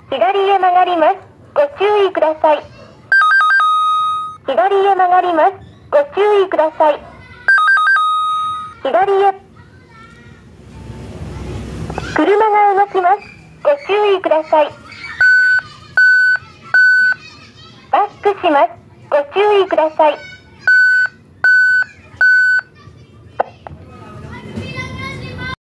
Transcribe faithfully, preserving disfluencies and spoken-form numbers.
左へ曲がります。ご注意ください。左へ曲がります。ご注意ください。左へ。車が動きます。ご注意ください。バックします。ご注意ください。